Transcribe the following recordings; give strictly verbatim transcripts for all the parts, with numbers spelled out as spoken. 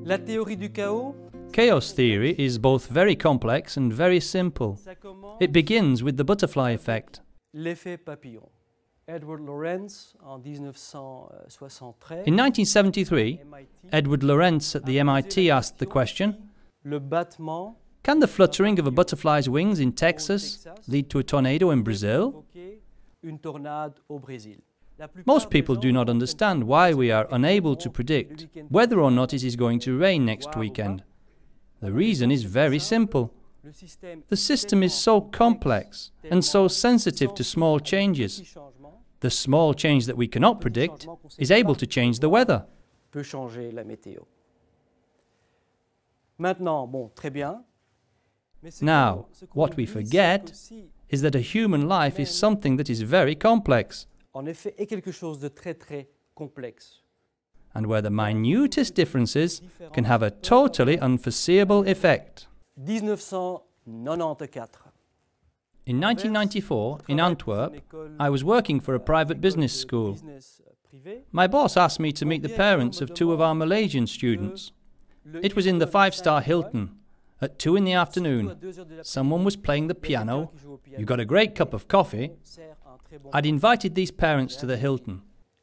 La théorie du chaos. Chaos theory is both very complex and very simple. It begins with the butterfly effect. L'effet papillon. Edward Lorenz en nineteen seventy-three. In nineteen seventy-three, Edward Lorenz at the M I T asked the question, Le battement. can the fluttering of a butterfly's wings in Texas lead to a tornado in Brazil? Une tornade au Brésil. Most people do not understand why we are unable to predict whether or not it is going to rain next weekend. The reason is very simple. The system is so complex and so sensitive to small changes. The small change that we cannot predict is able to change the weather. Peut changer la météo. Maintenant, bon, très bien. Now, what we forget is that a human life is something that is very complex, En effet, est quelque chose de très très complexe. and where the minutest differences can have a totally unforeseeable effect. nineteen ninety-four. In nineteen ninety-four, in Antwerp, I was working for a private business school. My boss asked me to meet the parents of two of our Malaysian students. It was in the five-star Hilton. At two in the afternoon, someone was playing the piano. You got a great cup of coffee. I'd invited these parents to the Hilton.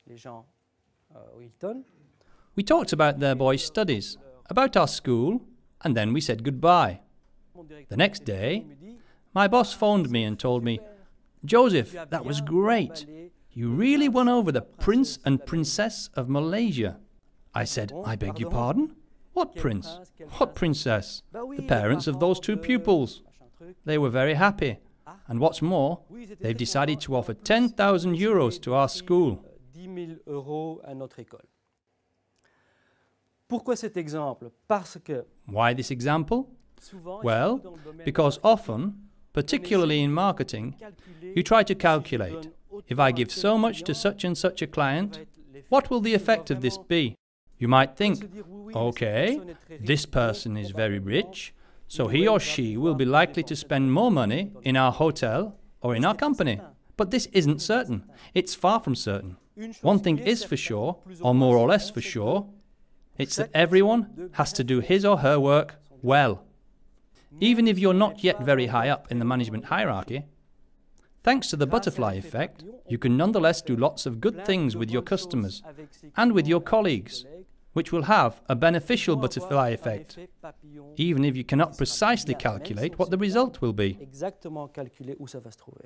We talked about their boys' studies, about our school, and then we said goodbye. The next day, my boss phoned me and told me, Joseph, that was great. You really won over the Prince and Princess of Malaysia. I said, I beg your pardon? What prince? What princess? The parents of those two pupils. They were very happy. And what's more, they've decided to offer ten thousand euros to our school. dix mille euros à notre école. Pourquoi cet exemple? Parce que Why this example? Well, because often, particularly in marketing, you try to calculate, if I give so much to such and such a client, what will the effect of this be? You might think, okay, this person is very rich, so he or she will be likely to spend more money in our hotel or in our company. But this isn't certain. It's far from certain. One thing is for sure, or more or less for sure, it's that everyone has to do his or her work well. Even if you're not yet very high up in the management hierarchy, thanks to the butterfly effect, you can nonetheless do lots of good things with your customers and with your colleagues, which will have a beneficial butterfly effect, even if you cannot precisely calculate what the result will be. exactement calculer où ça va se trouver.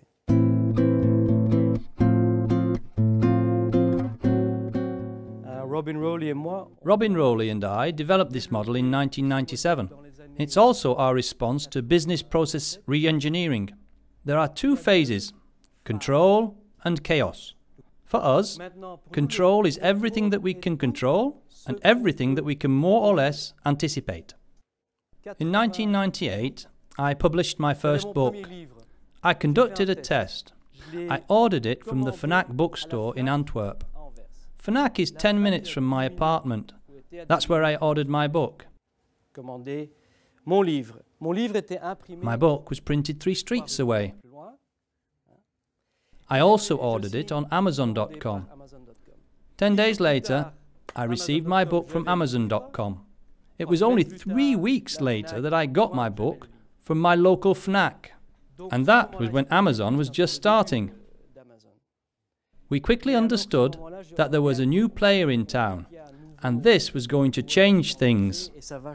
Robin Rowley et moi, Robin Rowley and I developed this model in nineteen ninety-seven. It's also our response to business process re-engineering. There are two phases, control and chaos. For us, control is everything that we can control and everything that we can more or less anticipate. In nineteen ninety-eight, I published my first book. I conducted a test. I ordered it from the Fnac bookstore in Antwerp. Fnac is ten minutes from my apartment. That's where I ordered my book. My book was printed three streets away. I also ordered it on Amazon dot com. Ten days later, I received my book from Amazon dot com. It was only three weeks later that I got my book from my local Fnac. And that was when Amazon was just starting. We quickly understood that there was a new player in town, and this was going to change things.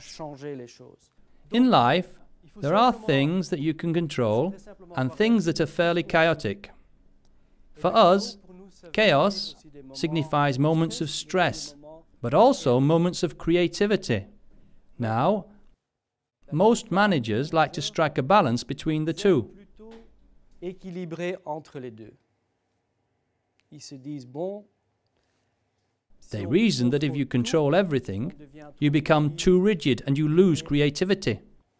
In life, there are things that you can control and things that are fairly chaotic. For us, chaos signifies moments of stress, but also moments of creativity. Now, most managers like to strike a balance between the two. They reason that if you control everything, you become too rigid and you lose creativity.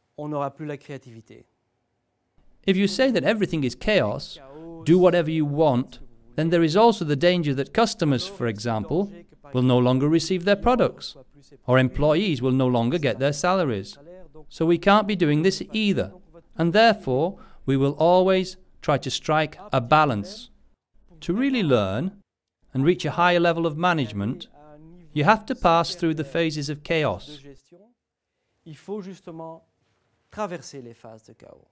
If you say that everything is chaos, do whatever you want, then there is also the danger that customers, for example, will no longer receive their products, or employees will no longer get their salaries. So we can't be doing this either, and therefore we will always try to strike a balance. To really learn and reach a higher level of management, You have to pass through the phases of chaos. Il faut justement traverser les phases de chaos.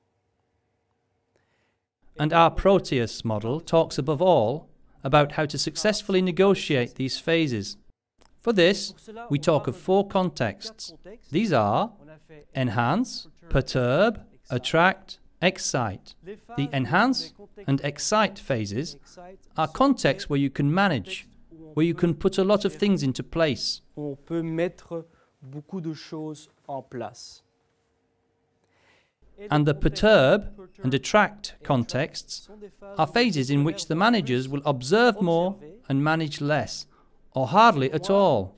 And our PROTEUS model talks above all about how to successfully negotiate these phases. For this, we talk of four contexts. These are enhance, perturb, attract, excite. The enhance and excite phases are contexts where you can manage, where you can put a lot of things into place. On peut mettre beaucoup de choses en place. And the perturb and attract contexts are phases in which the managers will observe more and manage less, or hardly at all.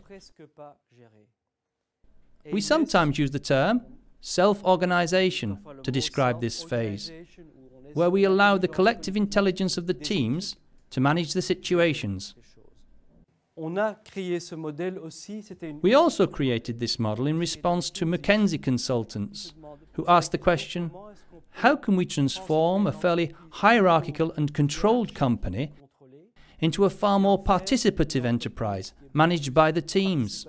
We sometimes use the term self-organization to describe this phase, where we allow the collective intelligence of the teams to manage the situations. We also created this model in response to McKinsey consultants, who asked the question, how can we transform a fairly hierarchical and controlled company into a far more participative enterprise managed by the teams?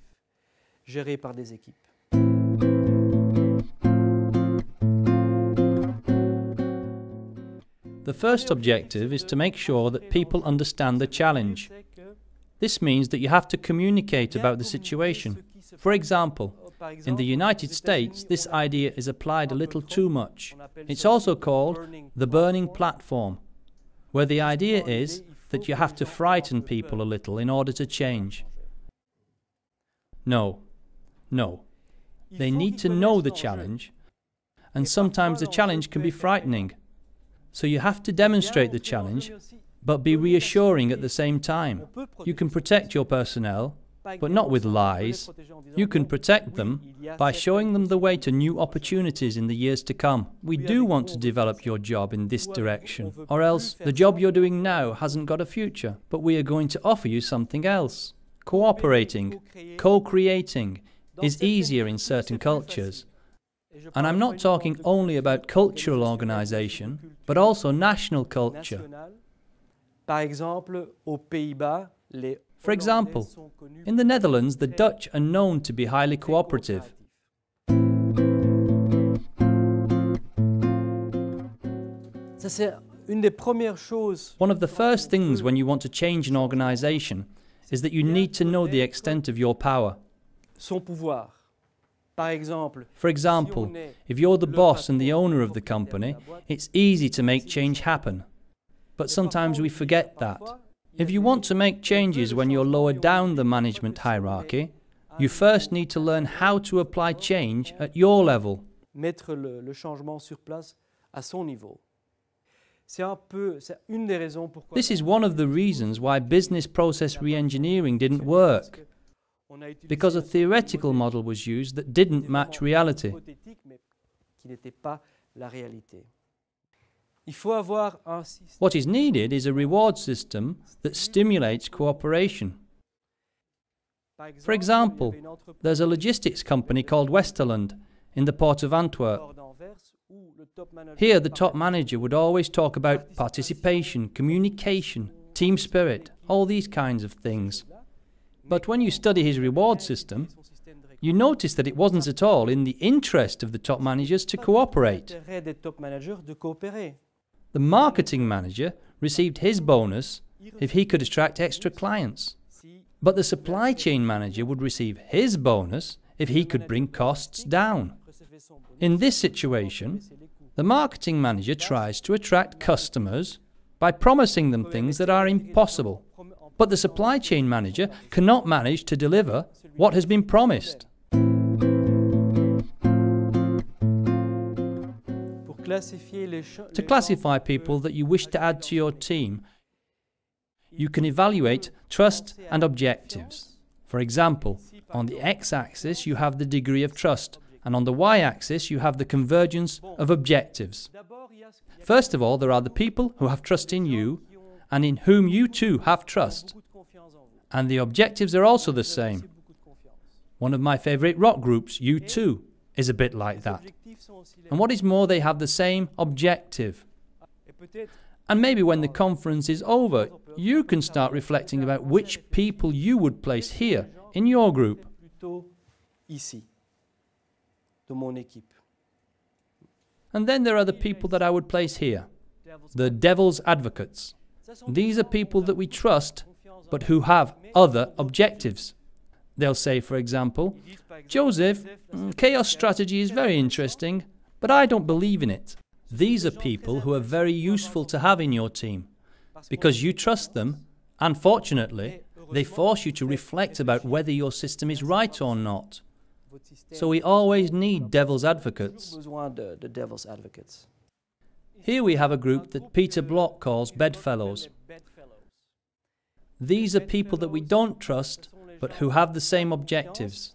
The first objective is to make sure that people understand the challenge. This means that you have to communicate about the situation. For example, in the United States, this idea is applied a little too much. It's also called the burning platform, where the idea is that you have to frighten people a little in order to change. No, no. They need to know the challenge, and sometimes the challenge can be frightening. So you have to demonstrate the challenge, but be reassuring at the same time. You can protect your personnel, but not with lies. You can protect them by showing them the way to new opportunities in the years to come. We do want to develop your job in this direction, or else the job you're doing now hasn't got a future, but we are going to offer you something else. Cooperating, co-creating is easier in certain cultures. And I'm not talking only about cultural organization, but also national culture. For example, in the Netherlands, the Dutch are known to be highly cooperative. One of the first things when you want to change an organization is that you need to know the extent of your power. For example, if you're the boss and the owner of the company, it's easy to make change happen. But sometimes we forget that. If you want to make changes when you're lower down the management hierarchy, you first need to learn how to apply change at your level. This is one of the reasons why business process re-engineering didn't work, because a theoretical model was used that didn't match reality. What is needed is a reward system that stimulates cooperation. For example, there's a logistics company called Westerland in the port of Antwerp. Here, the top manager would always talk about participation, communication, team spirit, all these kinds of things. But when you study his reward system, you notice that it wasn't at all in the interest of the top managers to cooperate. The marketing manager received his bonus if he could attract extra clients. But the supply chain manager would receive his bonus if he could bring costs down. In this situation, the marketing manager tries to attract customers by promising them things that are impossible. But the supply chain manager cannot manage to deliver what has been promised. To classify people that you wish to add to your team, you can evaluate trust and objectives. For example, on the x-axis you have the degree of trust, and on the y-axis you have the convergence of objectives. First of all, there are the people who have trust in you, and in whom you too have trust. And the objectives are also the same. One of my favorite rock groups, U two, is a bit like that. And what is more, they have the same objective. And maybe when the conference is over, you can start reflecting about which people you would place here in your group. And then there are the people that I would place here, the devil's advocates. These are people that we trust, but who have other objectives. They'll say, for example, Joseph, chaos strategy is very interesting, but I don't believe in it. These are people who are very useful to have in your team, because you trust them, and fortunately, they force you to reflect about whether your system is right or not. So we always need devil's advocates. Here we have a group that Peter Block calls bedfellows. These are people that we don't trust, but who have the same objectives.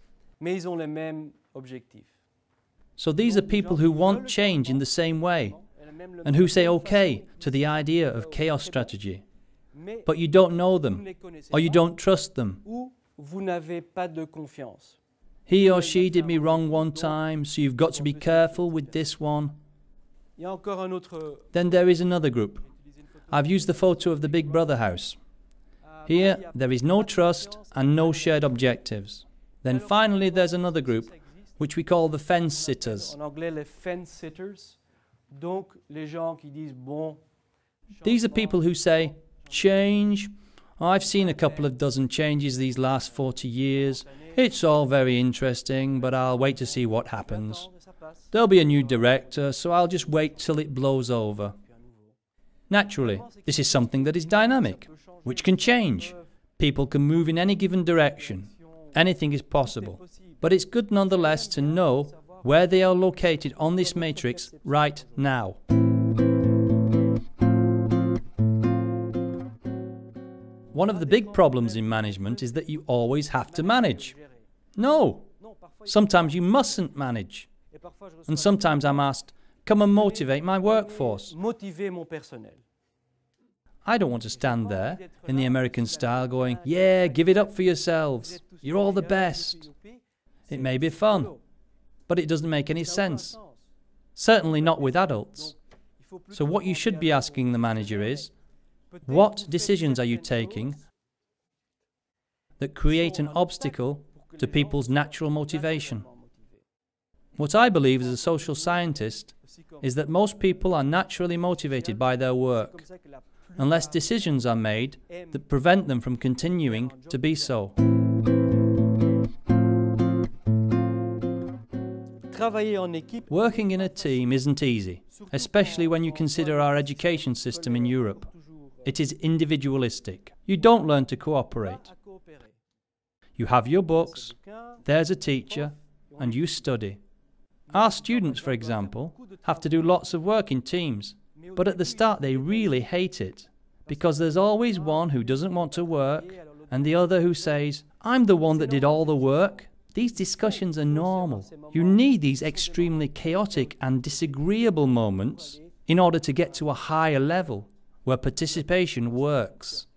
So these are people who want change in the same way, and who say okay to the idea of chaos strategy. But you don't know them, or you don't trust them. He or she did me wrong one time, so you've got to be careful with this one. Then there is another group. I've used the photo of the Big Brother house. Here, there is no trust and no shared objectives. Then finally there's another group, which we call the fence sitters. These are people who say, change. I've seen a couple of dozen changes these last forty years. It's all very interesting, but I'll wait to see what happens. There'll be a new director, so I'll just wait till it blows over. Naturally, this is something that is dynamic, which can change. People can move in any given direction. Anything is possible. But it's good nonetheless to know where they are located on this matrix right now. One of the big problems in management is that you always have to manage. No, sometimes you mustn't manage. And sometimes I'm asked, come and motivate my workforce. I don't want to stand there in the American style going, yeah, give it up for yourselves. You're all the best. It may be fun, but it doesn't make any sense. Certainly not with adults. So what you should be asking the manager is, what decisions are you taking that create an obstacle to people's natural motivation? What I believe as a social scientist is that most people are naturally motivated by their work, unless decisions are made that prevent them from continuing to be so. Working in a team isn't easy, especially when you consider our education system in Europe. It is individualistic. You don't learn to cooperate. You have your books, there's a teacher, and you study. Our students, for example, have to do lots of work in teams, but at the start they really hate it, because there's always one who doesn't want to work, and the other who says, I'm the one that did all the work. These discussions are normal. You need these extremely chaotic and disagreeable moments in order to get to a higher level, where participation works.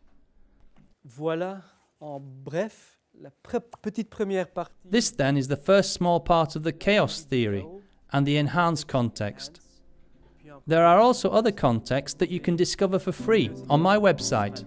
This then is the first small part of the chaos theory and the enhanced context. There are also other contexts that you can discover for free on my website.